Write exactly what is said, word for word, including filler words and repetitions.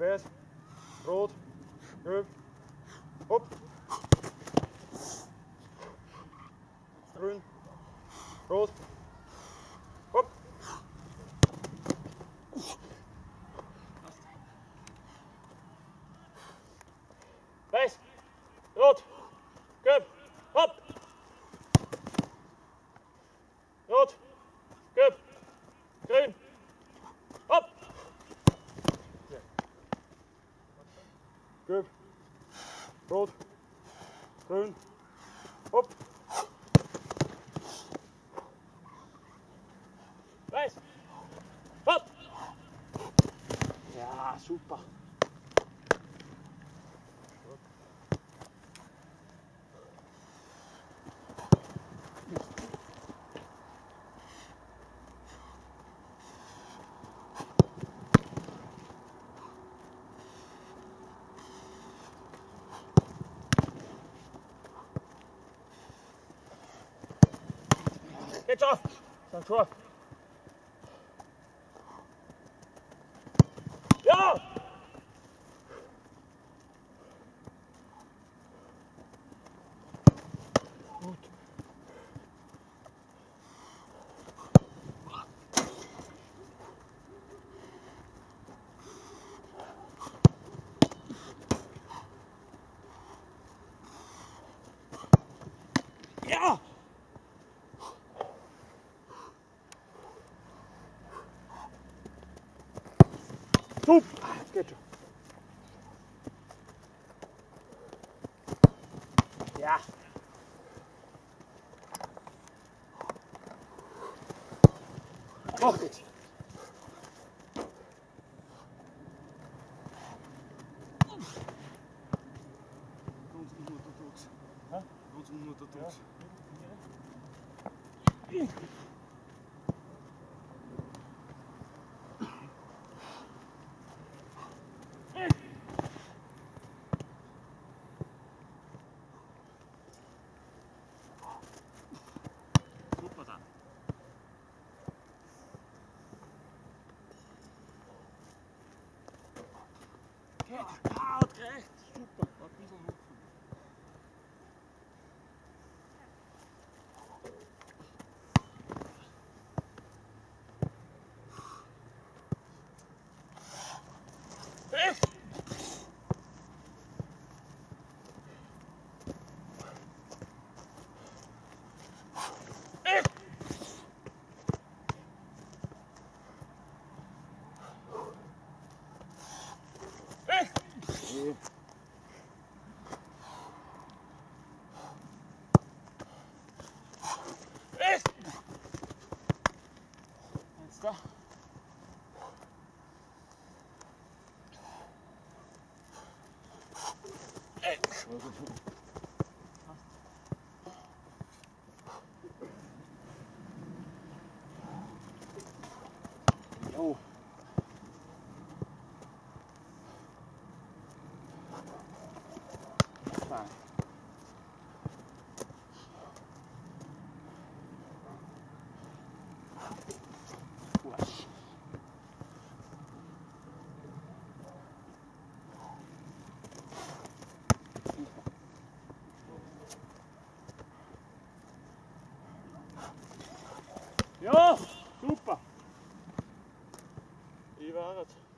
Weiß, rot, gelb, hopp, grün, rot, hopp. Weiß, rot, gelb, hopp. Rot, gelb, grün, hopp. Gelb, rot, grün, hopp. Weiß, hopp. Ja, super. Geht schon! Dann Tor! Ja! Gut. Ja! Super! Jetzt geht schon. Ja! Mach jetzt! Super dann. Geht. Ah, hat gereicht. Super. Ein bisschen hoch. Nee. Jetzt da. Jo. Fein. Ja, super. Ich war jetzt.